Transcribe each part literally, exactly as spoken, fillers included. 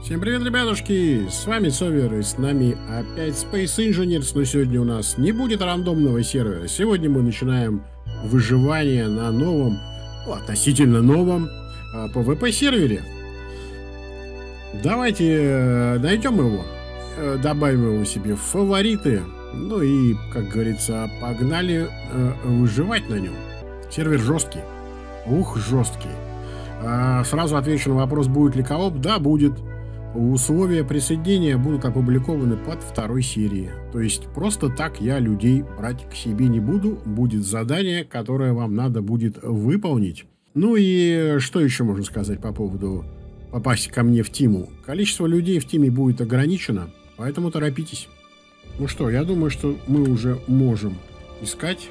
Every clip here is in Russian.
Всем привет, ребятушки! С вами Совер, и с нами опять Space Engineers, но сегодня у нас не будет рандомного сервера. Сегодня мы начинаем выживание на новом, ну, относительно новом пи ви пи-сервере. Давайте э, найдем его, э, добавим его себе в фавориты, ну и, как говорится, погнали э, выживать на нем. Сервер жесткий. Ух, жесткий. А, сразу отвечу на вопрос, будет ли кооп. Да, будет. Условия присоединения будут опубликованы под второй серией. То есть просто так я людей брать к себе не буду. Будет задание, которое вам надо будет выполнить. Ну и что еще можно сказать по поводу попасть ко мне в тиму? Количество людей в тиме будет ограничено, поэтому торопитесь. Ну что, я думаю, что мы уже можем искать.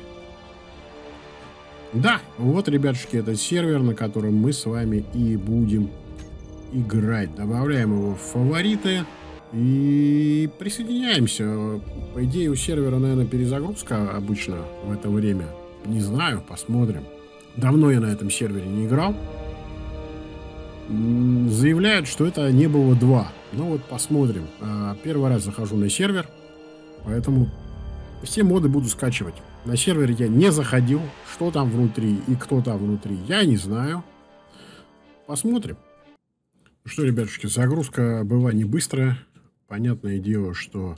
Да, вот, ребятушки, это сервер, на котором мы с вами и будем играть. Добавляем его в фавориты и присоединяемся. По идее, у сервера, наверное, перезагрузка обычно в это время. Не знаю, посмотрим. Давно я на этом сервере не играл. Заявляют, что это Небо два. Ну вот, посмотрим. Первый раз захожу на сервер, поэтому все моды буду скачивать. На сервер я не заходил. Что там внутри и кто там внутри, я не знаю. Посмотрим. Что, ребятушки, загрузка была не быстрая. Понятное дело, что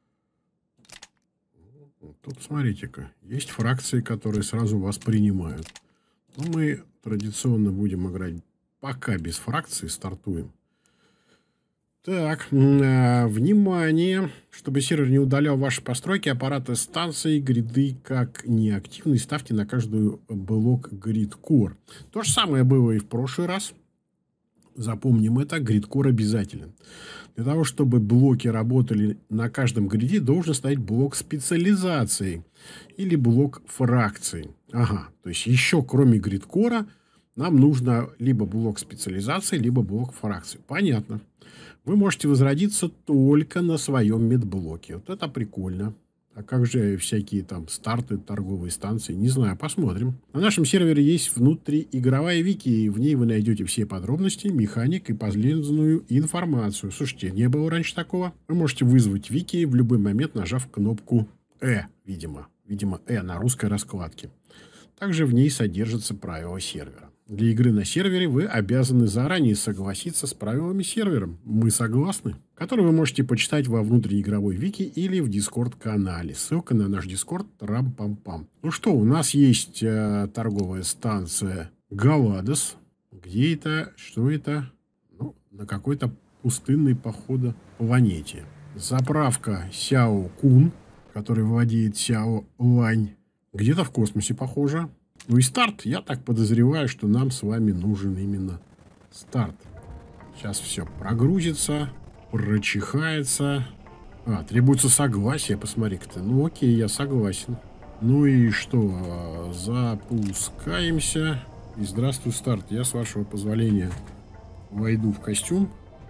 тут, смотрите-ка, есть фракции, которые сразу вас принимают. Но мы традиционно будем играть пока без фракции, стартуем. Так, э, внимание, чтобы сервер не удалял ваши постройки, аппараты, станции, гриды как неактивные, ставьте на каждую блок грид-кор. То же самое было и в прошлый раз. Запомним это, грид-кор обязателен. Для того, чтобы блоки работали на каждом гриде, должен стоять блок специализации или блок фракции. Ага, то есть еще кроме грид-кора нам нужно либо блок специализации, либо блок фракции. Понятно. Вы можете возродиться только на своем медблоке. Вот это прикольно. А как же всякие там старты, торговые станции? Не знаю, посмотрим. На нашем сервере есть внутриигровая вики, и в ней вы найдете все подробности, механик и полезную информацию. Слушайте, не было раньше такого. Вы можете вызвать вики в любой момент, нажав кнопку «Э», видимо. Видимо, «Э» на русской раскладке. Также в ней содержатся правила сервера. Для игры на сервере вы обязаны заранее согласиться с правилами сервера. Мы согласны. Которые вы можете почитать во внутриигровой вики или в Дискорд-канале. Ссылка на наш Дискорд трам-пам-пам. Ну что, у нас есть э, торговая станция Галадос. Где это? Что это? Ну, на какой-то пустынной, походу, планете. Заправка Сяо Кун, который владеет Сяо Лань. Где-то в космосе, похоже. Ну и старт. Я так подозреваю, что нам с вами нужен именно старт. Сейчас все прогрузится, прочихается. А, требуется согласие, посмотри-ка ты. Ну окей, я согласен. Ну и что? Запускаемся. И здравствуй, старт. Я, с вашего позволения, войду в костюм.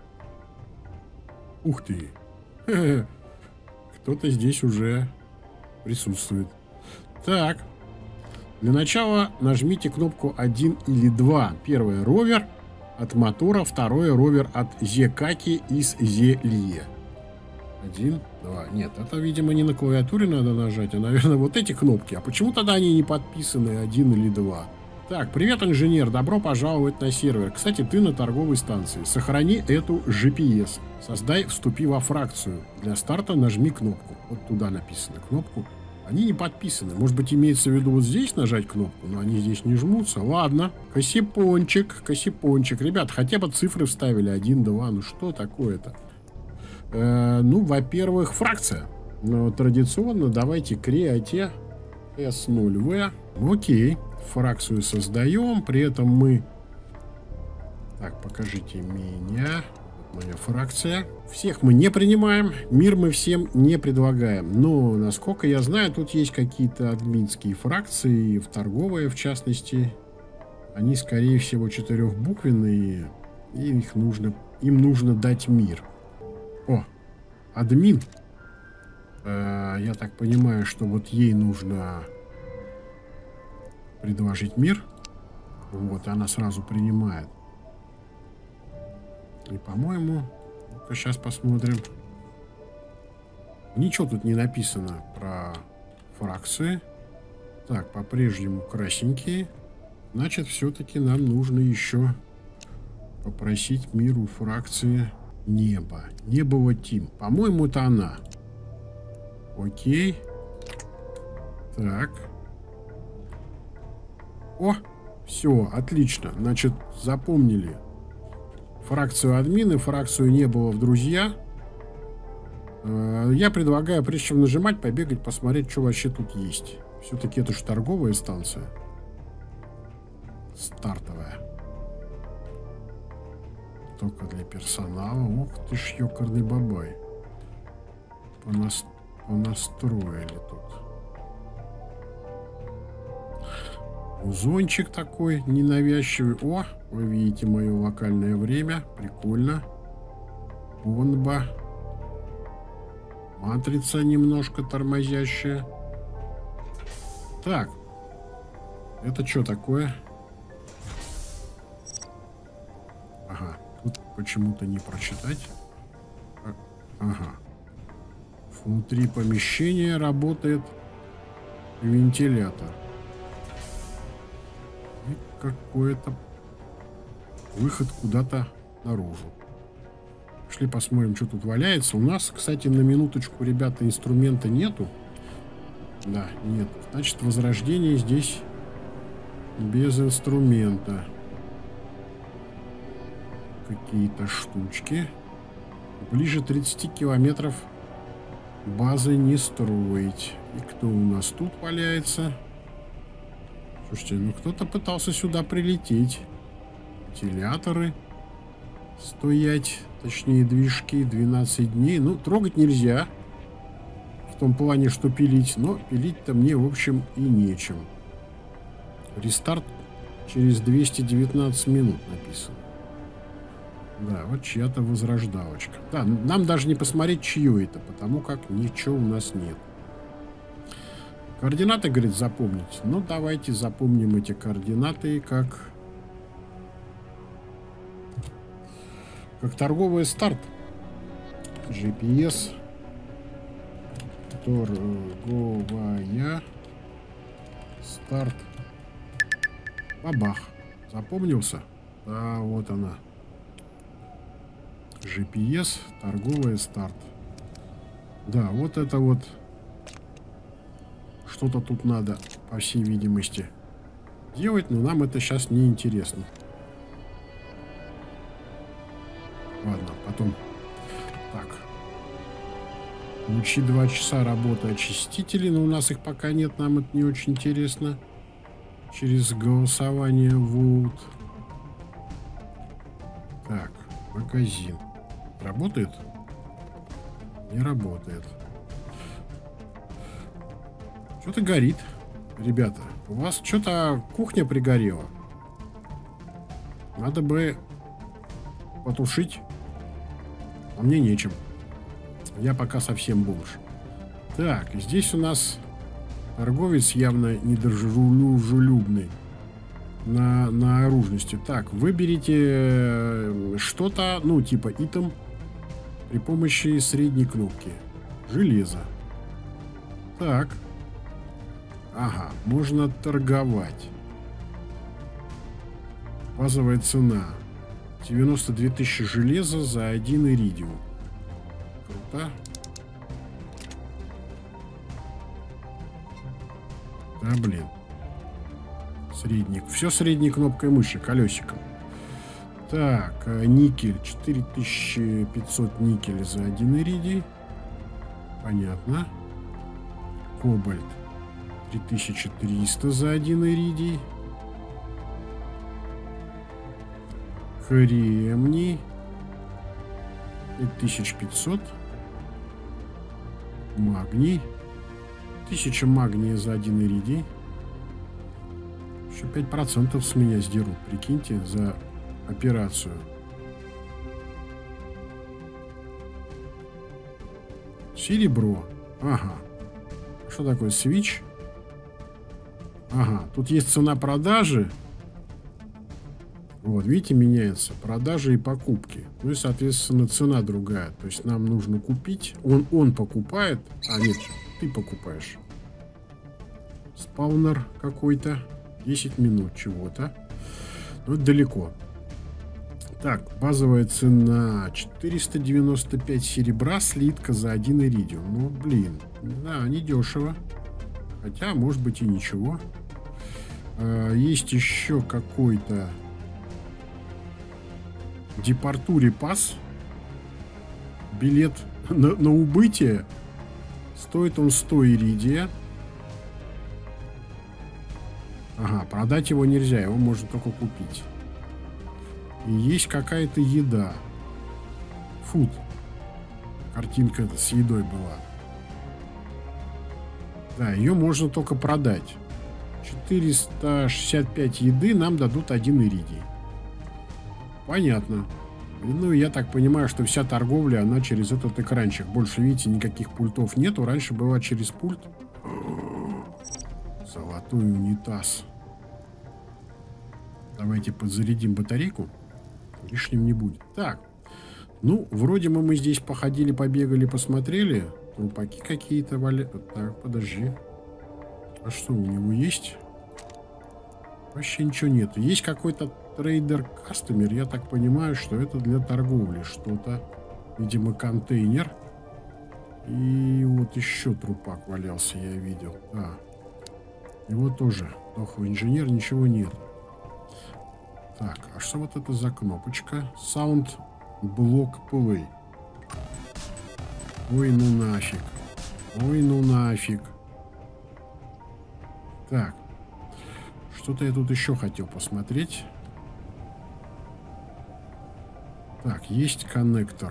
Ух ты. Кто-то здесь уже присутствует. Так. Для начала нажмите кнопку один или два. Первое — ровер от мотора, второе — ровер от Зекаки из Зелье. Один, два. Нет, это, видимо, не на клавиатуре надо нажать, а, наверное, вот эти кнопки. А почему тогда они не подписаны один или два? Так, привет, инженер, добро пожаловать на сервер. Кстати, ты на торговой станции. Сохрани эту джи пи эс. Создай, вступи во фракцию. Для старта нажми кнопку. Вот туда написано кнопку. Они не подписаны. Может быть, имеется в виду вот здесь нажать кнопку, но они здесь не жмутся. Ладно. Косипончик, косипончик. Ребят, хотя бы цифры вставили. один, два. Ну что такое-то? Э, ну, во-первых, фракция. Но традиционно давайте креате эс ноль ви. Окей. Фракцию создаем. При этом мы... Так, покажите меня. Моя фракция. Всех мы не принимаем, мир мы всем не предлагаем. Но, насколько я знаю, тут есть какие-то админские фракции, в торговые, в частности. Они, скорее всего, четырехбуквенные, и их нужно, им нужно дать мир. О, админ. Э, я так понимаю, что вот ей нужно предложить мир. Вот, она сразу принимает. И, по-моему, Ну-ка, сейчас посмотрим. Ничего тут не написано про фракции. Так, по-прежнему красненькие. Значит, все-таки нам нужно еще попросить миру фракции Небо. Небово Тим. По-моему, это она. Окей. Так. О, все, отлично. Значит, запомнили фракцию админы, фракцию Небово в друзья. Я предлагаю, прежде чем нажимать, побегать, посмотреть, что вообще тут есть. Все-таки это же торговая станция. Стартовая. Только для персонала. Ух ты ж, ёкарный бабай. Понас... Понастроили тут. Музончик такой ненавязчивый. О, вы видите мое локальное время. Прикольно. Бомба. Матрица немножко тормозящая. Так. Это что такое? Ага. Тут почему-то не прочитать. А, ага. Внутри помещения работает вентилятор. И какой-то выход куда-то наружу. Пошли посмотрим, что тут валяется. У нас, кстати, на минуточку, ребята, инструмента нету. Да, нет. Значит, возрождение здесь без инструмента. Какие-то штучки. Ближе тридцати километров базы не строить. И кто у нас тут валяется? Слушайте, ну кто-то пытался сюда прилететь. Вентиляторы стоять, точнее движки, двенадцать дней. Ну, трогать нельзя. В том плане, что пилить. Но пилить-то мне, в общем, и нечем. Рестарт через двести девятнадцать минут написано. Да, вот чья-то возрождалочка. Да, нам даже не посмотреть, чье это, потому как ничего у нас нет. Координаты, говорит, запомнить. Ну, давайте запомним эти координаты как... Как торговый старт. джи пи эс. Торговая. Старт. Бабах. Запомнился? Да, вот она. джи пи эс. Торговый старт. Да, вот это вот. Что-то тут надо, по всей видимости, делать, но нам это сейчас не интересно. Ладно, потом. Так. Лучи два часа работы очистителей, но у нас их пока нет, нам это не очень интересно. Через голосование вот. Так, магазин. Работает? Не работает. Что-то горит, ребята. У вас что-то кухня пригорела. Надо бы потушить. А мне нечем. Я пока совсем бомж. Так, здесь у нас торговец явно недружелюбный на, на оружности. Так, выберите что-то, ну, типа итем при помощи средней кнопки. Железо. Так. Ага, можно торговать. Базовая цена. девяносто две тысячи железа за один иридиум. Круто. Да, блин. Средний. Все средней кнопкой мыши, колесиком. Так, никель. четыре тысячи пятьсот никеля за один иридий. Понятно. Кобальт. три тысячи триста за один иридий. Кремний. пять тысяч пятьсот. Магний. тысяча магния за один иридий. Еще пять процентов с меня сдерут, прикиньте, за операцию. Серебро. Ага. Что такое свич? Ага, тут есть цена продажи. Вот, видите, меняется продажи и покупки. Ну и, соответственно, цена другая. То есть нам нужно купить. Он, он покупает. А, нет, ты покупаешь. Спаунер какой-то. десять минут чего-то. Ну, это далеко. Так, базовая цена четыреста девяносто пять серебра, слитка за один иридиум. Ну, блин, да, недешево. Хотя, может быть, и ничего. А, есть еще какой-то депортури пас. Билет на, на убытие. Стоит он сто иридия. Ага, продать его нельзя, его можно только купить. И есть какая-то еда. Фуд. Картинка с едой была. Да, ее можно только продать. четыреста шестьдесят пять еды нам дадут один иридий. Понятно. Ну, я так понимаю, что вся торговля, она через этот экранчик. Больше, видите, никаких пультов нету. Раньше была через пульт. Золотой унитаз. Давайте подзарядим батарейку. Лишним не будет. Так. Ну, вроде мы, мы здесь походили, побегали, посмотрели. Трупаки какие-то валяют. Так, подожди. А что у него есть? Вообще ничего нету. Есть какой-то трейдер-кастомер. Я так понимаю, что это для торговли что-то. Видимо, контейнер. И вот еще трупак валялся, я видел. Да. Его тоже. Дохлый инженер, ничего нет. Так, а что вот это за кнопочка? Sound Block Play. Ой, ну нафиг. Ой, ну нафиг. Так. Что-то я тут еще хотел посмотреть. Так, есть коннектор.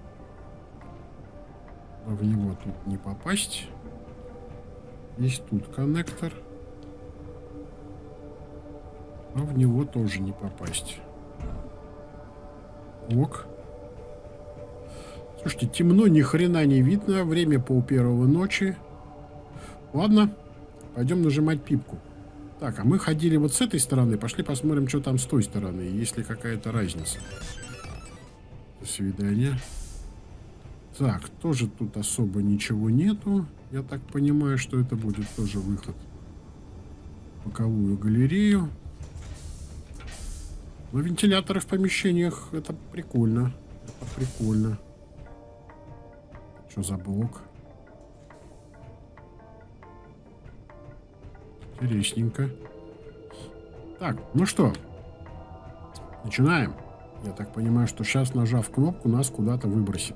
Но в него тут не попасть. Есть тут коннектор. Но в него тоже не попасть. Ок. Слушайте, темно, ни хрена не видно. Время пол первого ночи. Ладно, пойдем нажимать пипку. Так, а мы ходили вот с этой стороны. Пошли посмотрим, что там с той стороны. Есть ли какая-то разница. До свидания. Так, тоже тут особо ничего нету. Я так понимаю, что это будет тоже выход в боковую галерею. Но вентиляторы в помещениях, это прикольно. Это прикольно. Что за блок? Интересненько. Так, ну что? Начинаем. Я так понимаю, что сейчас, нажав кнопку, нас куда-то выбросит.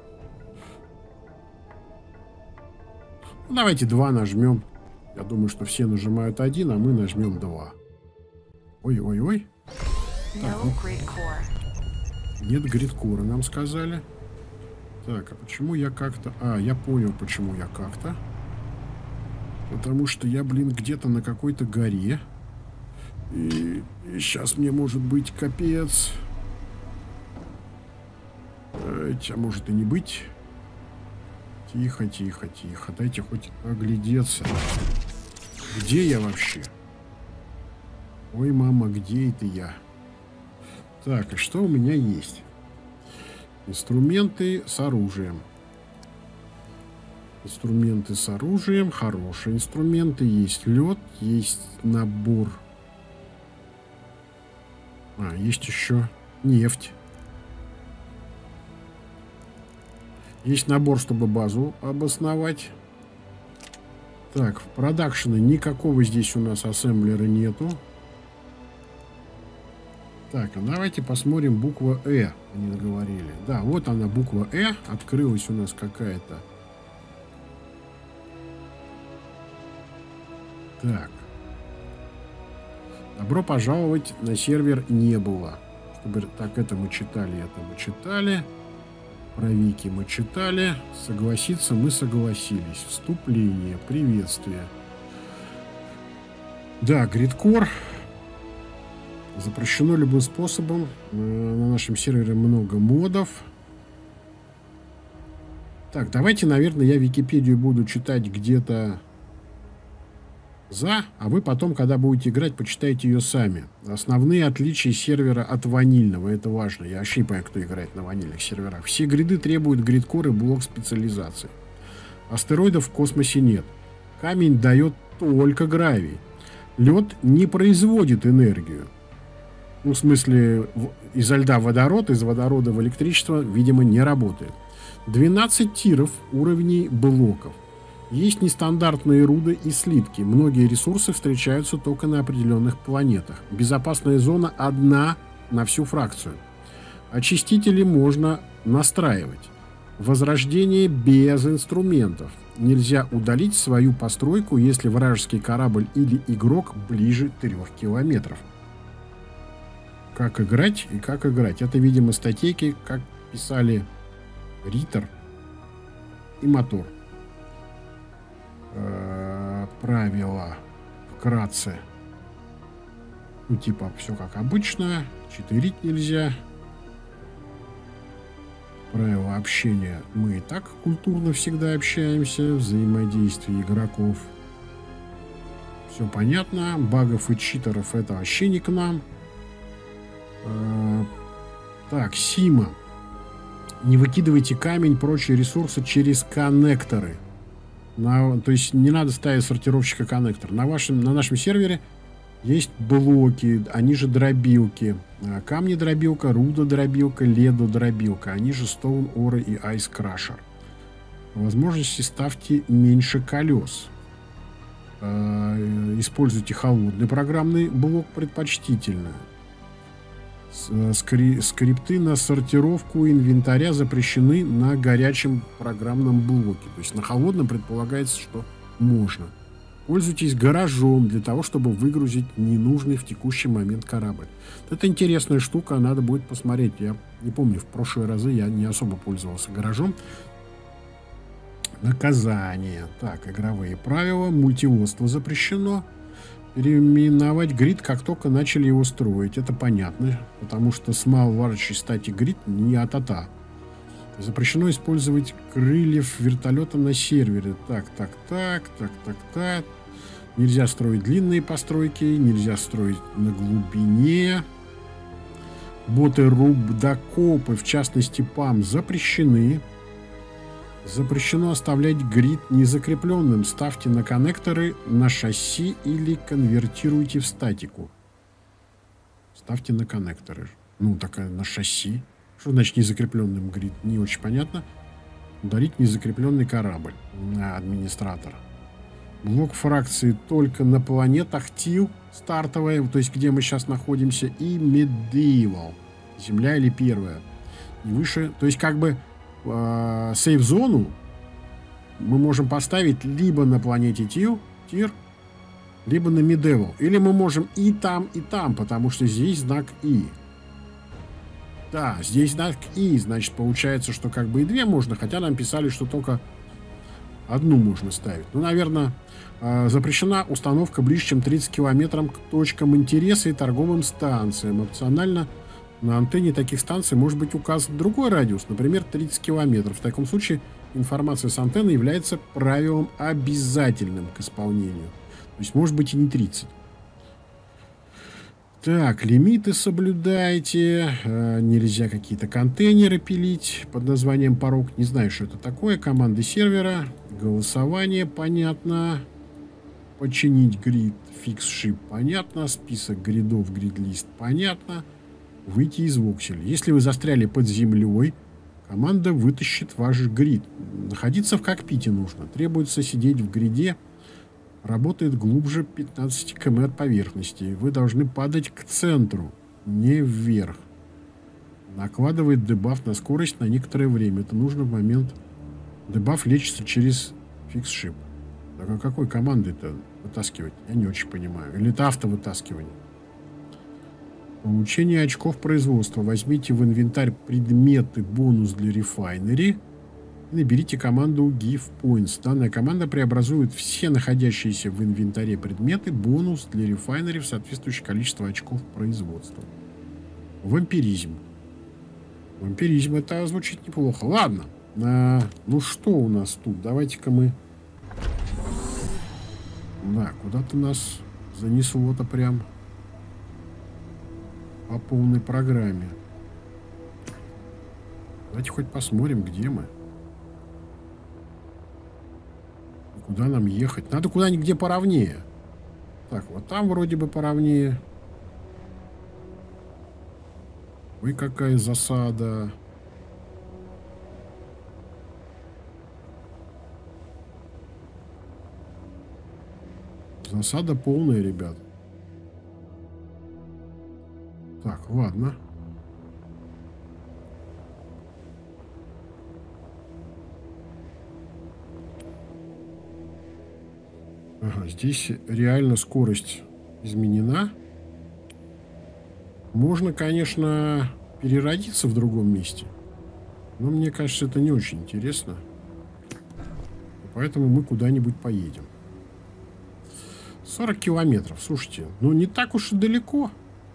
Ну, давайте два нажмем. Я думаю, что все нажимают один, а мы нажмем два. Ой-ой-ой. Так, ну. Нет гридкора, нам сказали. Так, а почему я как-то... А, я понял, почему я как-то. Потому что я, блин, где-то на какой-то горе. И, и сейчас мне может быть капец. А может и не быть. Тихо, тихо, тихо. Дайте хоть оглядеться. Где я вообще? Ой, мама, где это я? Так, и что у меня есть? Инструменты с оружием. Инструменты с оружием. Хорошие инструменты. Есть лед, есть набор. А, есть еще нефть. Есть набор, чтобы базу обосновать. Так, в продакшене никакого здесь у нас ассемблера нету. Так, а давайте посмотрим буква Э. Они говорили. Да, вот она, буква Э. Открылась у нас какая-то. Так. Добро пожаловать на сервер не было. Чтобы так, это мы читали, это мы читали. Про Вики мы читали. Согласиться мы согласились. Вступление, приветствие. Да, гридкор. Запрещено любым способом. На нашем сервере много модов. Так, давайте, наверное, я Википедию буду читать где-то За, а вы потом, когда будете играть, почитайте ее сами. Основные отличия сервера от ванильного, это важно. Я вообще не понимаю, кто играет на ванильных серверах. Все гриды требуют гридкор и блок специализации. Астероидов в космосе нет. Камень дает только гравий. Лед не производит энергию. Ну, в смысле, изо льда водород, из водорода в электричество, видимо, не работает. двенадцать тиров уровней блоков. Есть нестандартные руды и слитки. Многие ресурсы встречаются только на определенных планетах. Безопасная зона одна на всю фракцию. Очистители можно настраивать. Возрождение без инструментов. Нельзя удалить свою постройку, если вражеский корабль или игрок ближе трех километров. Как играть и как играть. Это, видимо, статейки, как писали Риттер и Мотор. Э-э- правила вкратце. Ну, типа, все как обычно. Читерить нельзя. Правила общения. Мы и так культурно всегда общаемся. Взаимодействие игроков. Все понятно. Багов и читеров это вообще не к нам. Э-э- так, Сима. Не выкидывайте камень и прочие ресурсы через коннекторы. На, то есть не надо ставить сортировщика коннектор. На, вашем, на нашем сервере есть блоки, они же дробилки. Камни дробилка, руда дробилка, ледо дробилка. Они же Stone, Ore и Ice Crusher. По возможности ставьте меньше колес. Используйте холодный программный блок предпочтительно. Скри скрипты на сортировку инвентаря запрещены на горячем программном блоке. То есть на холодном предполагается, что можно. Пользуйтесь гаражом для того, чтобы выгрузить ненужный в текущий момент корабль. Это интересная штука, надо будет посмотреть. Я не помню, в прошлые разы я не особо пользовался гаражом. Наказание. Так, игровые правила. Мультиводство запрещено. Переименовать грид, как только начали его строить. Это понятно, потому что Small Large Static Grid не а-та-та. Запрещено использовать крыльев вертолета на сервере. Так, так, так, так, так, так. Нельзя строить длинные постройки, нельзя строить на глубине. Боты рубдокопы, в частности ПАМ, запрещены. Запрещено оставлять грид незакрепленным. Ставьте на коннекторы на шасси или конвертируйте в статику. Ставьте на коннекторы. Ну, такая на шасси. Что значит незакрепленным грид? Не очень понятно. Удалить незакрепленный корабль. Администратор. Блок фракции только на планетах Тил, стартовая, то есть где мы сейчас находимся, и Medieval. Земля или первая. И выше. То есть как бы сейф-зону мы можем поставить либо на планете Тил, Тир, либо на Medieval. Или мы можем и там, и там, потому что здесь знак И. Да, здесь знак И, значит, получается, что как бы и две можно, хотя нам писали, что только одну можно ставить. Ну, наверное, запрещена установка ближе, чем тридцать километров к точкам интереса и торговым станциям. Опционально на антенне таких станций может быть указан другой радиус, например, тридцать километров. В таком случае информация с антенны является правилом обязательным к исполнению. То есть может быть и не тридцать. Так, лимиты соблюдайте. Э, нельзя какие-то контейнеры пилить под названием порог. Не знаю, что это такое. Команды сервера. Голосование, понятно. Починить грид, фикс-шип, понятно. Список гридов, грид-лист, понятно. Выйти из вокселя. Если вы застряли под землей, команда вытащит ваш грид. Находиться в кокпите нужно. Требуется сидеть в гриде. Работает глубже пятнадцати километров от поверхности. Вы должны падать к центру, не вверх. Накладывает дебаф на скорость на некоторое время. Это нужно в момент... Дебаф лечится через фикс-шип. Так а какой командой-то вытаскивать? Я не очень понимаю. Или это автовытаскивание? Получение очков производства. Возьмите в инвентарь предметы бонус для рефайнери. И наберите команду Give Points. Данная команда преобразует все находящиеся в инвентаре предметы бонус для рефайнери в соответствующее количество очков производства. Вампиризм. Вампиризм, это звучит неплохо. Ладно. А, ну что у нас тут? Давайте-ка мы Да, куда-то нас занесло-то прям по полной программе. Давайте хоть посмотрим, где мы. И куда нам ехать. Надо куда-нибудь где поровнее. Так, вот там вроде бы поровнее. Ой, какая засада. Засада полная, ребят. Так, ладно. Ага, здесь реально скорость изменена. Можно, конечно, переродиться в другом месте. Но мне кажется, это не очень интересно. Поэтому мы куда-нибудь поедем. сорок километров, слушайте. Ну, не так уж и далеко.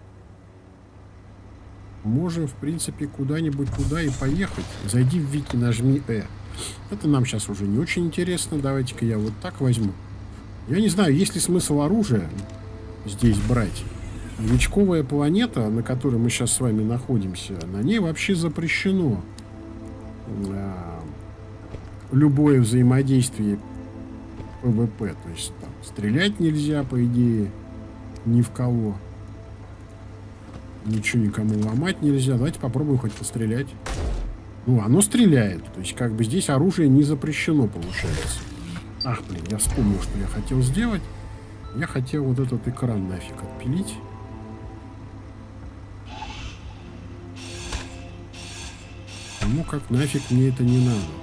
Можем, в принципе, куда-нибудь туда и поехать. Зайди в Вики, нажми Э. Это нам сейчас уже не очень интересно. Давайте-ка я вот так возьму. Я не знаю, есть ли смысл оружия здесь брать. Новичковая планета, на которой мы сейчас с вами находимся, на ней вообще запрещено а, любое взаимодействие ПВП. То есть там стрелять нельзя, по идее, ни в кого. Ничего никому ломать нельзя. Давайте попробуем хоть пострелять. Ну, оно стреляет. То есть, как бы здесь оружие не запрещено, получается. Ах, блин, я вспомнил, что я хотел сделать. Я хотел вот этот экран нафиг отпилить. Ну, как нафиг мне это не надо.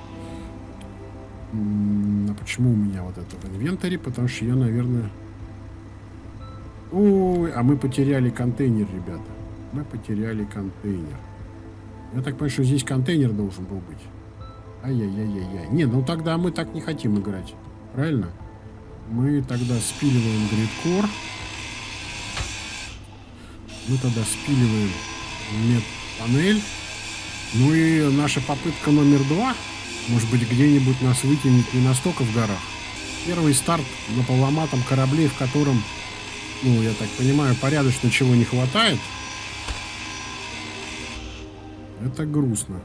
А почему у меня вот это в инвентаре? Потому что я, наверное... Ой, а мы потеряли контейнер, ребята. Мы потеряли контейнер. Я так понимаю, что здесь контейнер должен был быть. Ай-яй-яй-яй-яй. Не, ну тогда мы так не хотим играть. Правильно? Мы тогда спиливаем гридкор. Мы тогда спиливаем медпанель. Ну и наша попытка номер два. Может быть, где-нибудь нас вытянет не настолько в горах. Первый старт на поломатом корабле, в котором, ну, я так понимаю, порядочно чего не хватает. Это грустно.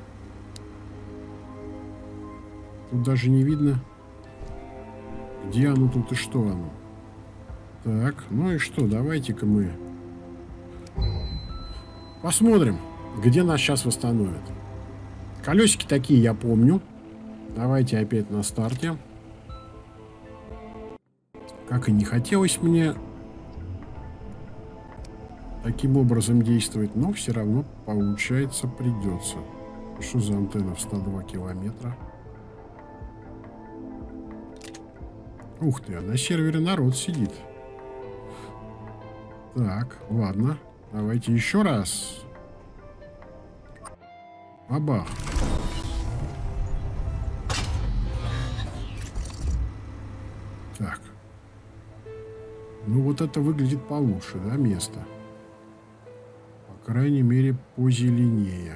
Тут даже не видно, где оно тут и что оно. Так, ну и что, давайте-ка мы посмотрим, где нас сейчас восстановят. Колесики такие я помню. Давайте опять на старте. Как и не хотелось мне таким образом действовать, но все равно получается придется. Что за антенна в ста два километра? Ух ты, а на сервере народ сидит. Так, ладно. Давайте еще раз. Бабах. Так. Ну вот это выглядит получше, да, место? По крайней мере, позеленее.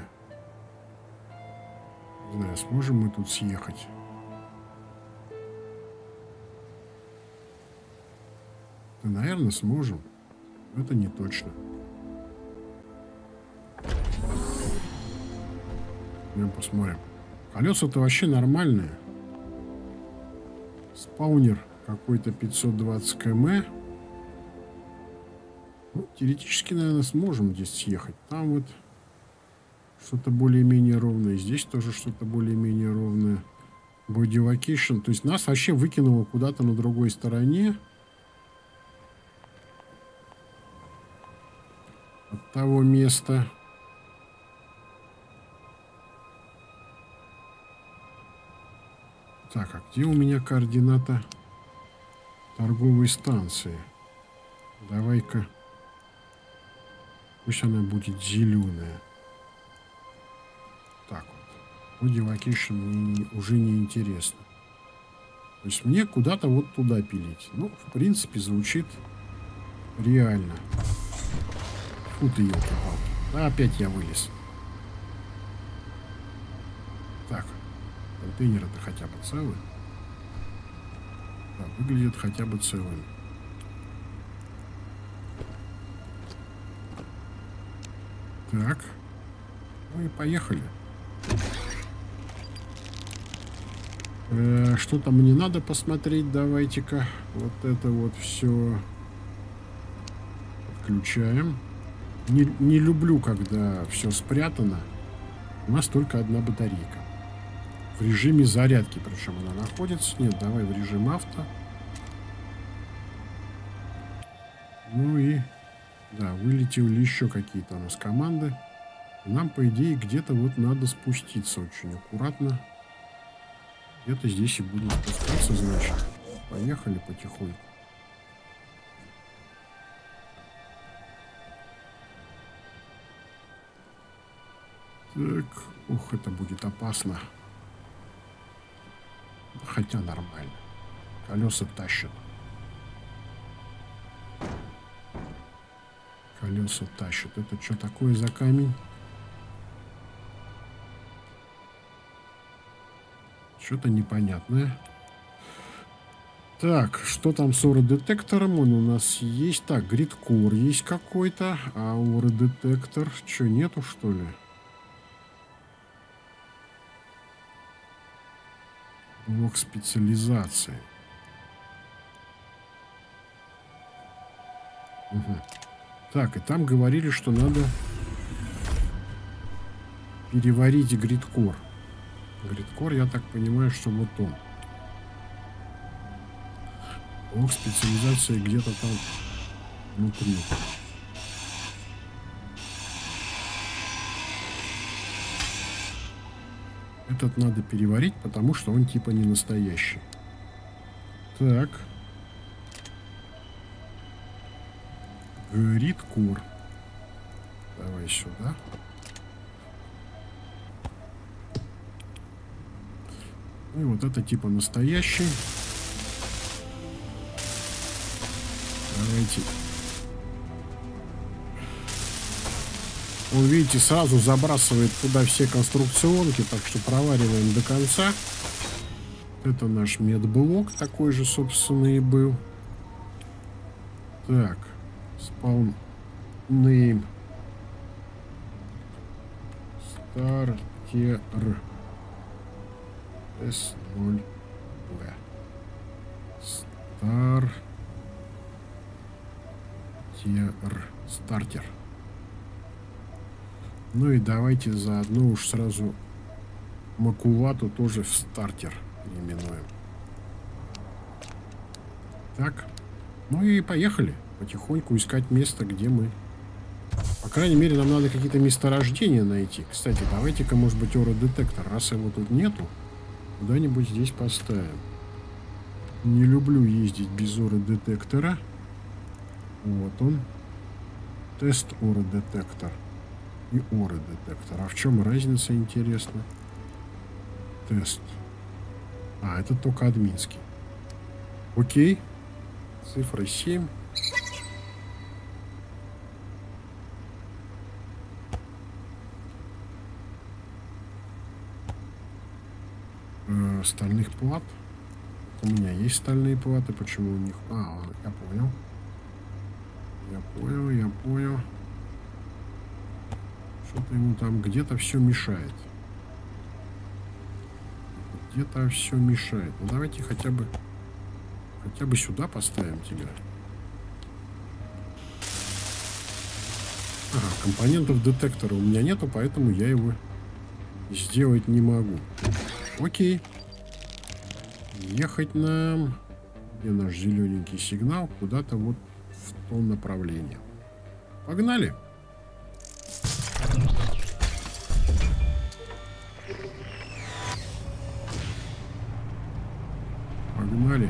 Не знаю, сможем мы тут съехать? Да, наверное, сможем. Это не точно. Идем посмотрим. Колеса-то вообще нормальные. Спаунер какой-то пятьсот двадцать километров. Ну, теоретически, наверное, сможем здесь съехать. Там вот что-то более-менее ровное. Здесь тоже что-то более-менее ровное. Body location. То есть нас вообще выкинуло куда-то на другой стороне. От того места. Так, а где у меня координата торговой станции? Давай-ка. Пусть она будет зеленая. Так вот. Body location мне уже не интересно. То есть мне куда-то вот туда пилить. Ну, в принципе, звучит реально. Фу ты, елки-палки. Да, опять я вылез. Так. Контейнеры-то хотя бы целые. Так, выглядят хотя бы целыми. Так. Ну и поехали. Э, что-то мне надо посмотреть. Давайте-ка. Вот это вот все отключаем. Не, не люблю, когда все спрятано. У нас только одна батарейка. В режиме зарядки, причем она находится. Нет, давай в режим авто. Ну и... Да, вылетели еще какие-то у нас команды. Нам, по идее, где-то вот надо спуститься очень аккуратно. Где-то здесь и будем спускаться, значит. Поехали потихоньку. Так, ух, это будет опасно. Хотя нормально. Колеса тащат. Колеса тащат. Это что такое за камень? Что-то непонятное. Так, что там с ородетектором? Он у нас есть. Так, гридкор есть какой-то. А ородетектор что, нету, что ли? Блок специализации. Угу. Так, и там говорили, что надо переварить гридкор. Гридкор, я так понимаю, что вот он. Блок специализации где-то там внутри. Этот надо переварить, потому что он типа не настоящий. Так. Гридкор. Давай сюда. И вот это типа настоящий. Давайте. Он, видите, сразу забрасывает туда все конструкционки, так что провариваем до конца. Это наш медблок, такой же, собственно, и был. Так, spawn name starter эс ноль ви стартер стартер. Ну и давайте заодно уж сразу макулату тоже в стартер переименуем. Так. Ну и поехали потихоньку искать место, где мы... По крайней мере, нам надо какие-то месторождения найти. Кстати, давайте-ка, может быть, ородетектор, раз его тут нету, куда-нибудь здесь поставим. Не люблю ездить без ородетектора. Вот он. Тест ородетектор. И ородетектор. А в чем разница, интересно? Тест. А, это только админский. Окей. Цифра семь. Э, стальных плат. У меня есть стальные платы. Почему у них... А, я понял. Я понял, я понял. Что-то ему там где-то все мешает. Где-то все мешает. Ну давайте хотя бы хотя бы сюда поставим тебя. Ага, компонентов детектора у меня нету, поэтому я его сделать не могу. Окей. Ехать нам. Где наш зелененький сигнал? Куда-то вот в том направлении. Погнали. Погнали.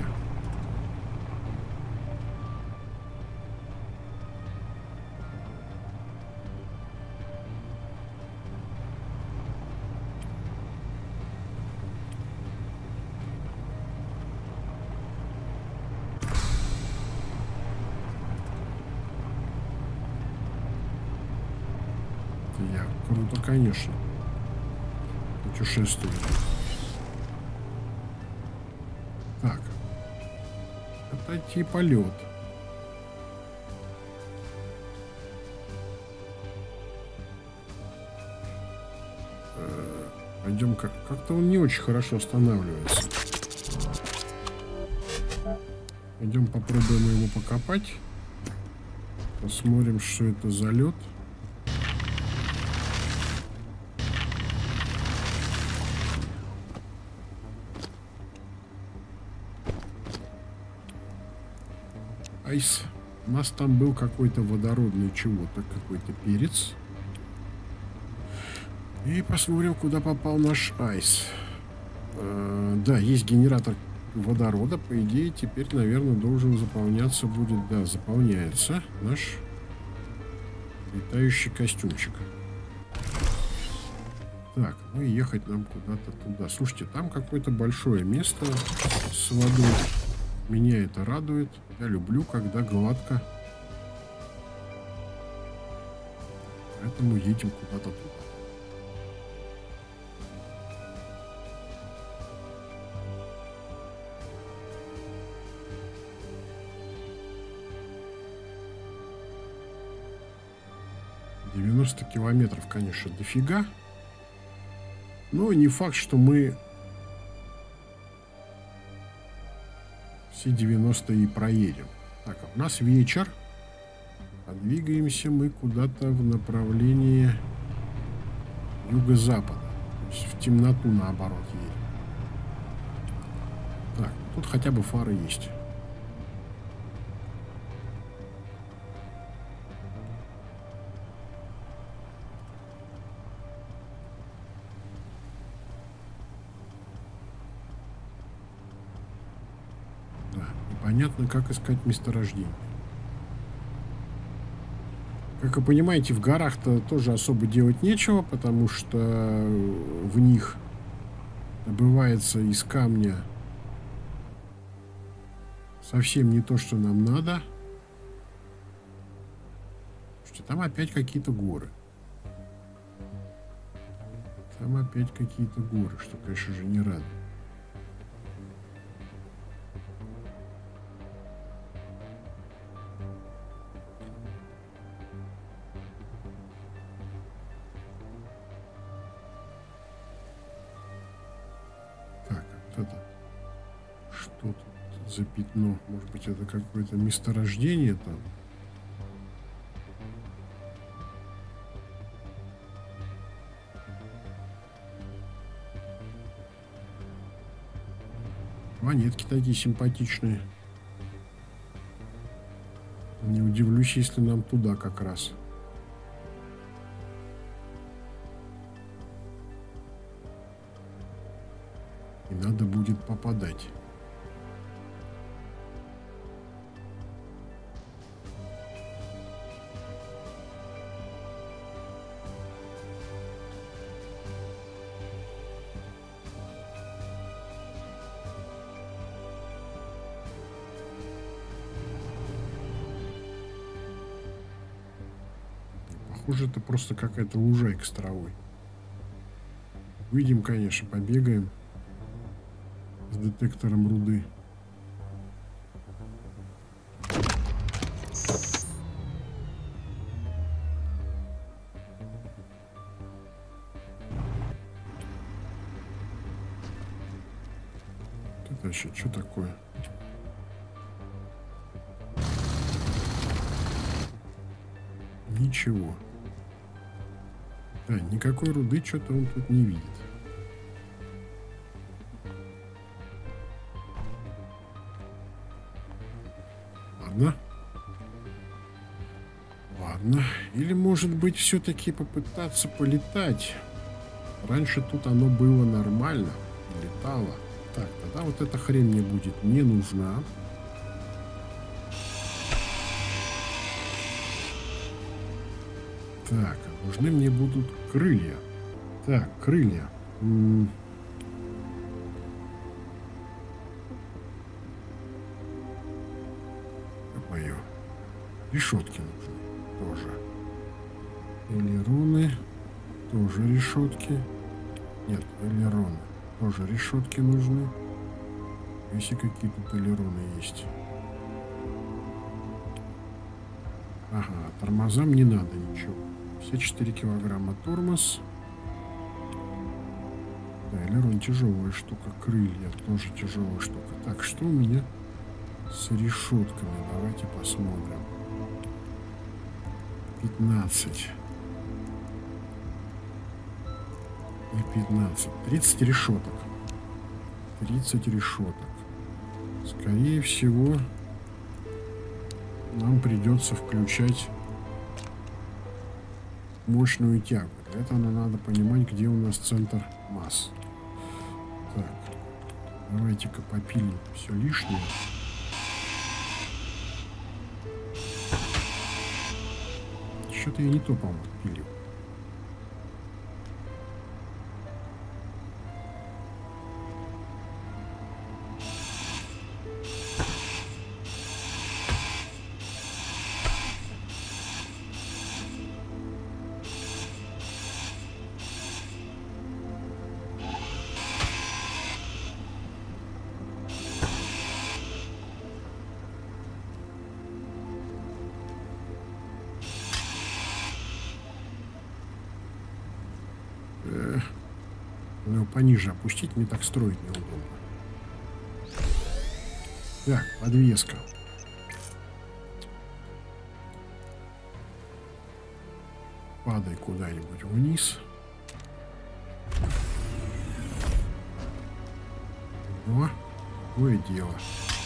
Я круто, конечно. Путешествую. Так. Это типа лед. Пойдем как. Как-то он не очень хорошо останавливается. Пойдем попробуем его покопать. Посмотрим, что это за лед. Айс. У нас там был какой-то водородный чего-то, какой-то перец. И посмотрим, куда попал наш айс. А, да, есть генератор водорода. По идее, теперь, наверное, должен заполняться будет. Да, заполняется наш летающий костюмчик. Так, ну и ехать нам куда-то туда. Слушайте, там какое-то большое место с водой. Меня это радует. Я люблю, когда гладко. Поэтому едем куда-то туда. девяносто километров, конечно, дофига. Но не факт, что мы все девяносто и проедем. Так, а у нас вечер. Подвигаемся мы куда-то в направлении юго-запада. То есть в темноту наоборот едем. Так, тут хотя бы фары есть. Понятно, как искать месторождение. Как вы понимаете, в горах-то тоже особо делать нечего, потому что в них добывается из камня совсем не то, что нам надо. Слушайте, там опять какие-то горы. Там опять какие-то горы, что, конечно же, не радует. Что тут за пятно? Может быть, это какое-то месторождение там? Монетки такие симпатичные. Не удивлюсь, если нам туда как раз. И надо будет попадать. Похоже, это просто какая-то лужайка с травой. Выйдем, конечно, побегаем с детектором руды. Это вообще что такое? Ничего. Да, никакой руды что-то он тут не видит. Ладно. Ладно. Или, может быть, все-таки попытаться полетать. Раньше тут оно было нормально. Летало. Так, тогда вот эта хрень мне будет не нужна. Так, нужны мне будут крылья. Так, крылья. М-м. Мое. Решетки нужны тоже. Элероны. Тоже решетки. Нет, элероны. Тоже решетки нужны. Если какие-то элероны есть. Ага, тормозам не надо ничего. Все четыре килограмма тормоз. Да, элерон тяжелая штука. Крылья тоже тяжелая штука. Так, что у меня с решетками? Давайте посмотрим. пятнадцать. И пятнадцать. тридцать решеток. тридцать решеток. Скорее всего, нам придется включать мощную тягу. Для этого нам надо понимать, где у нас центр масс. Так, давайте-ка попилим все лишнее. Что-то я не то, по-моему, пилил. Пониже опустить, мне так строить неудобно. Так, подвеска. Падай куда-нибудь вниз. О, такое дело.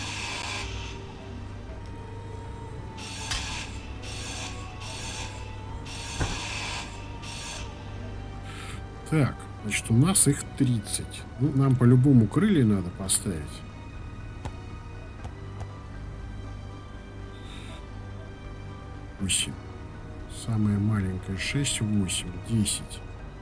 Так. Значит, у нас их тридцать. Ну, нам по-любому крылья надо поставить. восемь. Самая маленькая шесть, восемь, десять.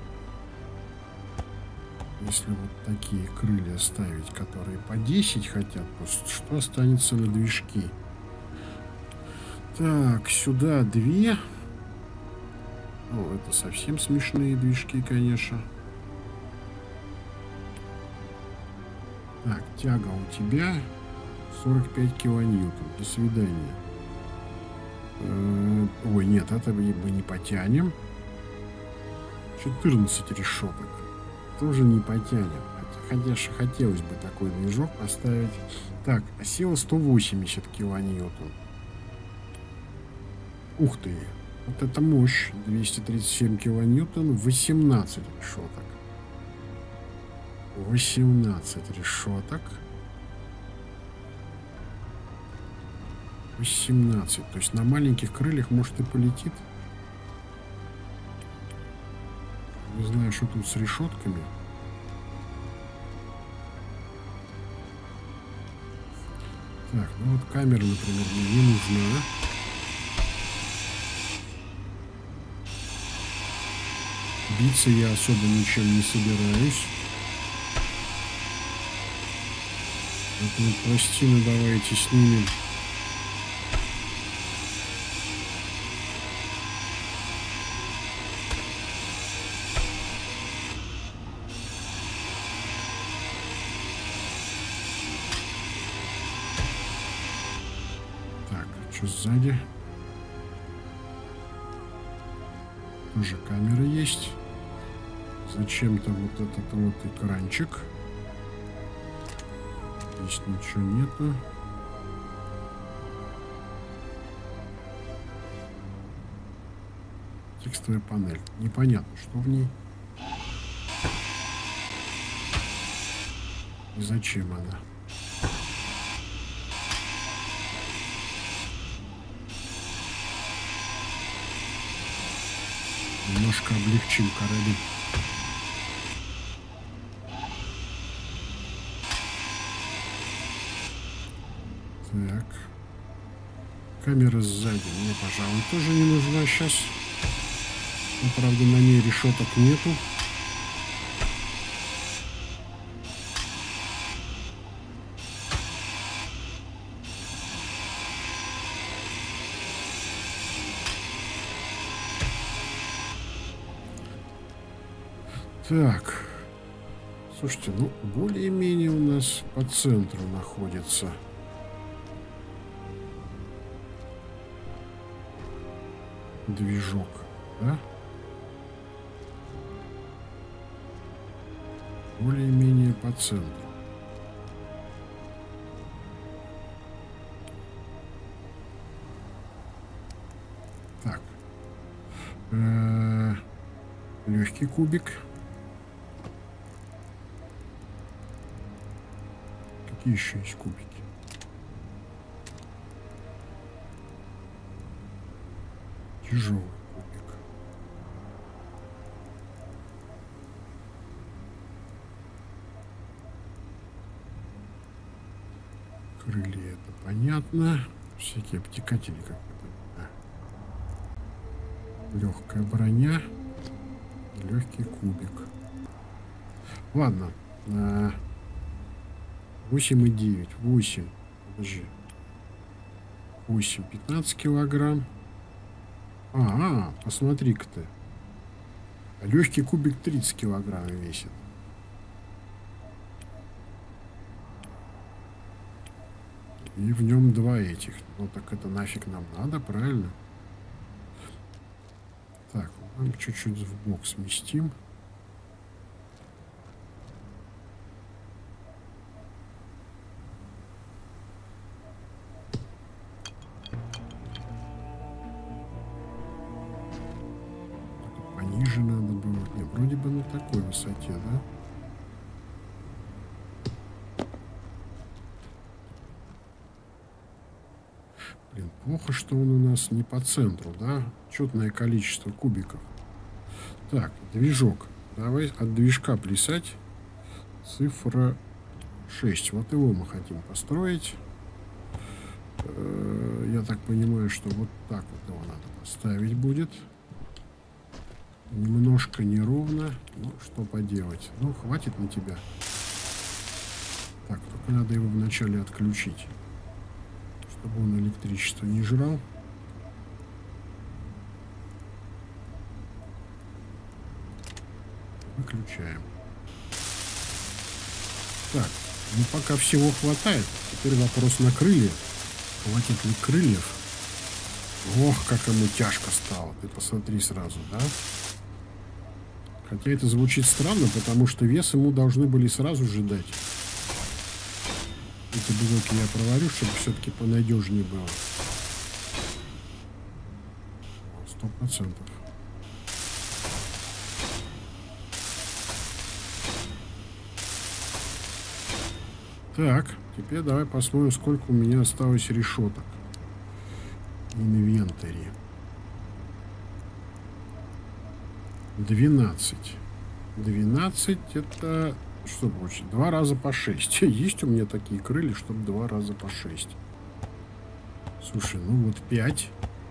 Если вот такие крылья ставить, которые по десять хотят, то что останется на движке? Так, сюда две. О, это совсем смешные движки, конечно. Так, тяга у тебя сорок пять килоньютон. До свидания. Э-э- ой, нет, это мы не потянем. четырнадцать решеток. Тоже не потянем. Хотя хотелось бы такой движок поставить. Так, а сила сто восемьдесят килоньютон. Ух ты. Вот это мощь. двести тридцать семь килоньютон. восемнадцать решеток. восемнадцать решеток. восемнадцать. То есть на маленьких крыльях, может, и полетит. Не знаю, что тут с решетками. Так, ну вот камера, например, мне не нужна. Биться я особо ничем не собираюсь. Вот, вот пластину давайте снимем. Так, что сзади? Тоже камера есть. Зачем-то вот этот вот экранчик. Здесь ничего нету. Текстовая панель. Непонятно, что в ней. И зачем она. Немножко облегчим корабль. Так. Камера сзади мне, пожалуй, тоже не нужна сейчас. Но, правда, на ней решеток нету. Так. Слушайте, ну, более-менее у нас по центру находится. движок, да? Более-менее по центру. Так. Э-э- легкий кубик. Какие еще есть кубики? Тяжелый кубик. Крылья, это понятно. Всякие обтекатели, как это. Да. Легкая броня. Легкий кубик. Ладно. восемь и девять. восемь. Подожди. восемь. пятнадцать килограмм. А, а посмотри-ка ты. Легкий кубик тридцать килограмм весит. И в нем два этих. Ну так это нафиг нам надо, правильно? Так, мы чуть-чуть в бок сместим. Пониже надо было. Не, вроде бы на такой высоте, да? Блин, плохо, что он у нас не по центру, да? Четное количество кубиков. Так, движок. Давай от движка плясать. Цифра шесть. Вот его мы хотим построить. Я так понимаю, что вот так вот его надо поставить будет. Немножко неровно. Ну, что поделать. Ну, хватит на тебя. Так, только надо его вначале отключить, чтобы он электричество не жрал. Выключаем. Так, ну пока всего хватает. Теперь вопрос на крылья. Хватит ли крыльев? Ох, как ему тяжко стало. Ты посмотри сразу, да? Хотя это звучит странно, потому что вес ему должны были сразу же дать. Эти блоки я проварю, чтобы все-таки понадежнее было. Сто процентов. Так, теперь давай посмотрим, сколько у меня осталось решеток. Инвентарь. двенадцать. двенадцать это что получится? Два раза по шесть. Есть у меня такие крылья, чтобы два раза по шесть. Слушай, ну вот пять.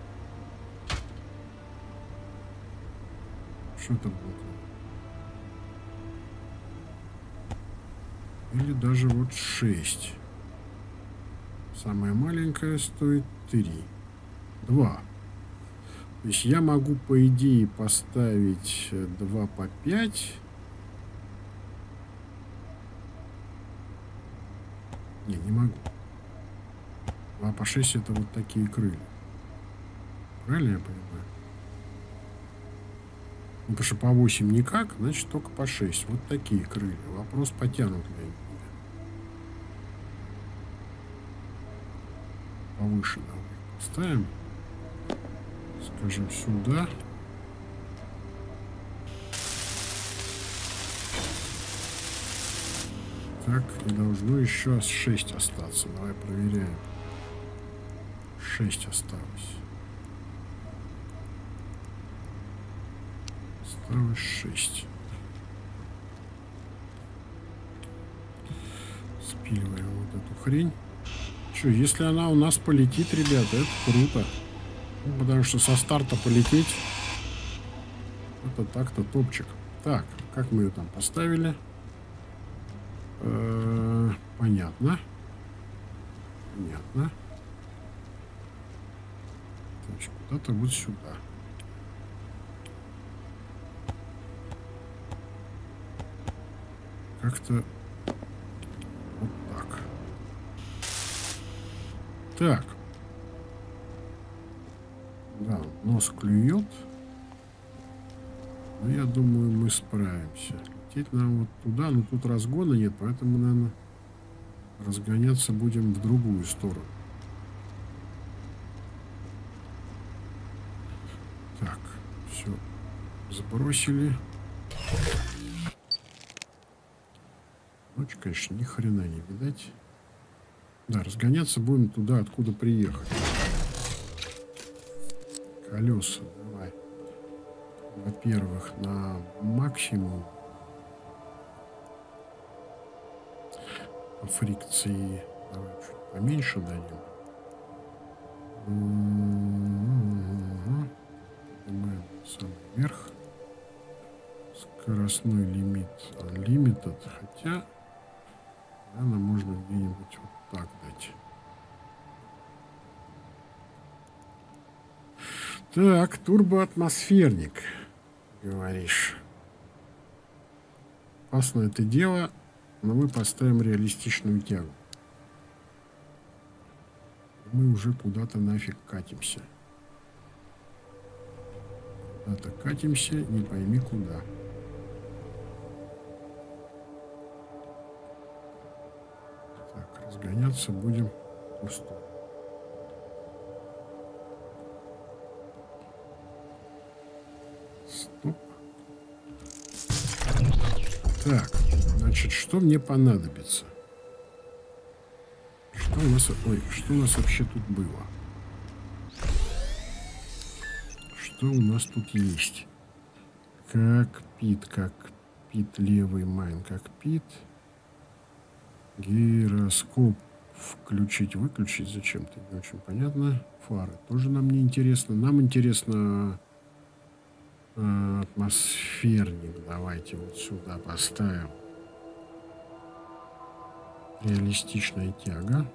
Что это будет? Или даже вот шесть. Самая маленькая стоит три. два. То есть я могу, по идее, поставить два по пять. Не, не могу. два по шесть это вот такие крылья. Правильно я понимаю? Ну, потому что по восемь никак, значит только по шесть. Вот такие крылья. Вопрос, потянут ли они. Повыше давай поставим. Скажем, сюда. Так, и должно еще шесть остаться. Давай проверяем. шесть осталось. Осталось шесть. Спиливаем вот эту хрень. Что, если она у нас полетит, ребята, это круто. Ну, потому что со старта полететь это так-то топчик. Так, как мы ее там поставили? Э-э, понятно. Понятно. Значит, куда-то вот сюда. Как-то вот так. Так. Да, ну нос клюет. Но я думаю, мы справимся. Лететь нам вот туда, но тут разгона нет, поэтому, наверное, разгоняться будем в другую сторону. Так, все. Забросили. Ночь, конечно, ни хрена не видать. Да, разгоняться будем туда, откуда приехали. Колеса давай. Во-первых, на максимум. По фрикции давай чуть поменьше дадим. Поднимаем самый верх. Скоростной лимит Unlimited. Хотя, наверное, можно где-нибудь вот так дать. Так, турбоатмосферник, говоришь. Опасно это дело, но мы поставим реалистичную тягу. Мы уже куда-то нафиг катимся. Куда-то катимся, не пойми куда. Так, разгоняться будем пусто. Стоп. Так, значит, что мне понадобится? Что у нас, ой, что у нас вообще тут было? Что у нас тут есть? Кокпит, кокпит, левый майн, кокпит. Гироскоп включить, выключить зачем-то, не очень понятно. Фары тоже нам не интересно. Нам интересно э, атмосферник. Давайте вот сюда поставим. Реалистичная тяга.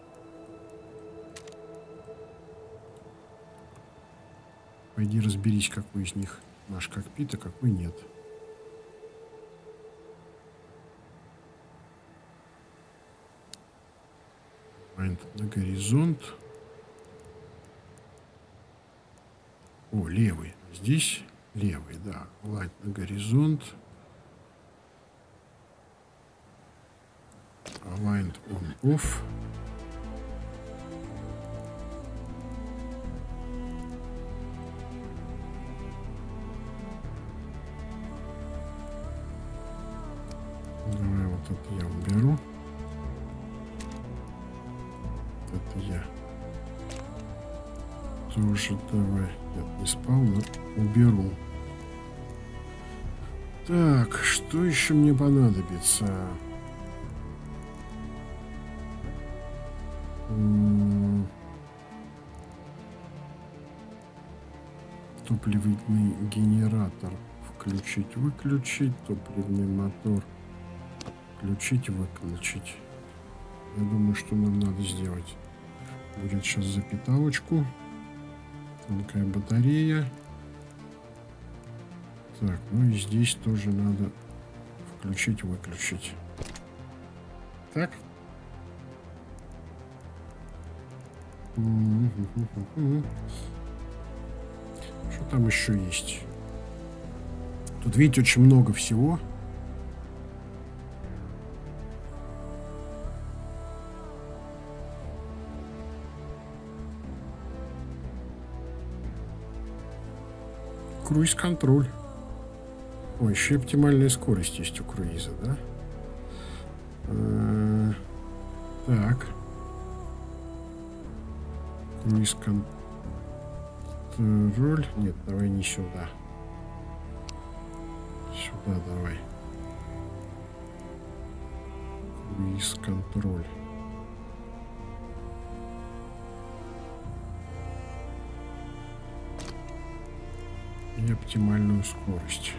Пойди разберись, какой из них наш кокпит, а какой нет. На горизонт. О, левый. Здесь левый, да. Лайт на горизонт. Aligned on off. Давай вот это я уберу. Это я тоже давай. Нет, не спал, но уберу. Так, что еще мне понадобится? М-м- Топливный генератор включить, выключить. Топливный мотор включить, выключить. Я думаю, что нам надо сделать. Будет сейчас запиталочку. Тонкая батарея. Так, ну и здесь тоже надо включить, выключить. Так. Что там еще есть? Тут, видите, очень много всего. Круиз-контроль. Ой, еще и оптимальная скорость есть у круиза, да? А, так. Круиз-контроль. Нет, давай не сюда. Сюда давай. Круиз-контроль. И оптимальную скорость.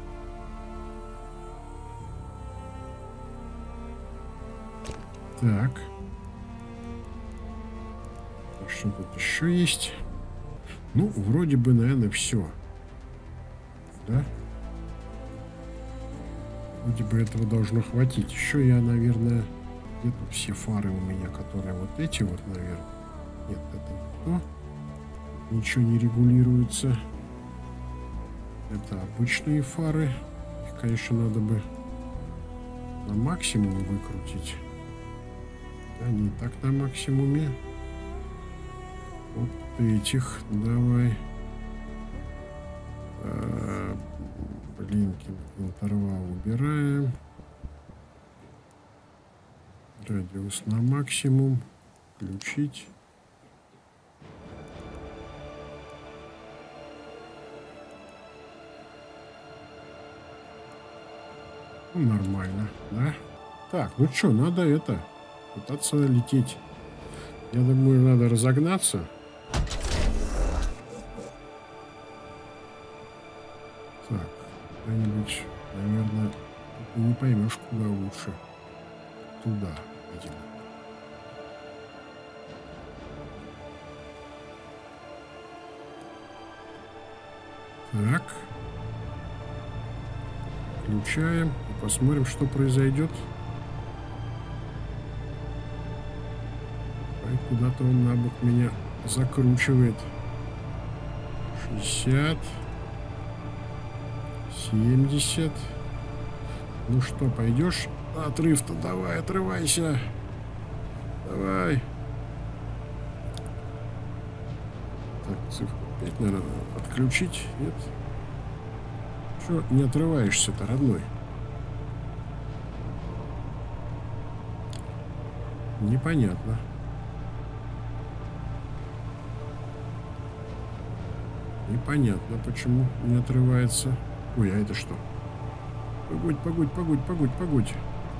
Так. А что тут еще есть? Ну, вроде бы, наверное, все. Да? Вроде бы этого должно хватить. Еще я, наверное, где тут все фары у меня, которые вот эти вот, наверное. Нет, это не то. Ничего не регулируется. Это обычные фары. Их, конечно, надо бы на максимум выкрутить. Да, не так на максимуме. Вот этих давай. А, блинкинг интервал убираем. Радиус на максимум. Включить. Ну, нормально, да? Так, ну что, надо это, пытаться лететь. Я думаю, надо разогнаться. Так, куда-нибудь, наверное, ты не поймешь, куда лучше. Туда, видимо. Так. Включаем и посмотрим, что произойдет. Ай, куда-то он на бок меня закручивает. шестьдесят. семьдесят. Ну что, пойдешь? Отрыв-то давай, отрывайся. Давай. Так, цифру пять, наверное, отключить. Нет. Что не отрываешься-то, родной? Непонятно. Непонятно, почему не отрывается. Ой, а это что? Погодь, погодь, погодь, погодь, погодь.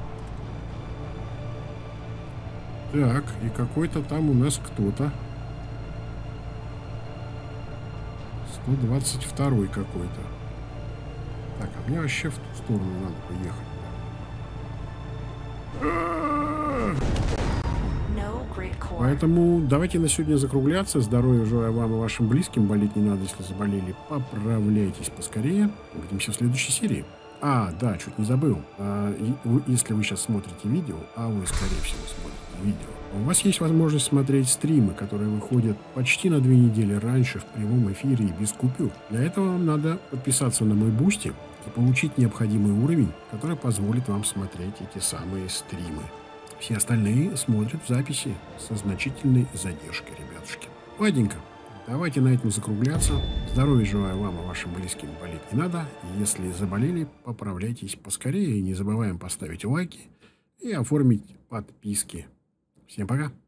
Так, и какой-то там у нас кто-то. сто двадцать второй какой-то. Так, а мне вообще в ту сторону надо поехать. Поэтому давайте на сегодня закругляться. Здоровья желаю вам и вашим близким. Болеть не надо, если заболели. Поправляйтесь поскорее. Увидимся в следующей серии. А, да, чуть не забыл. А, и, вы, если вы сейчас смотрите видео, а вы, скорее всего, смотрите видео, у вас есть возможность смотреть стримы, которые выходят почти на две недели раньше в прямом эфире и без купюр. Для этого вам надо подписаться на мой Бусти и получить необходимый уровень, который позволит вам смотреть эти самые стримы. Все остальные смотрят в записи со значительной задержкой, ребятушки. Ладненько. Давайте на этом закругляться. Здоровья желаю вам и вашим близким. Болеть не надо. Если заболели, поправляйтесь поскорее. И не забываем поставить лайки и оформить подписки. Всем пока.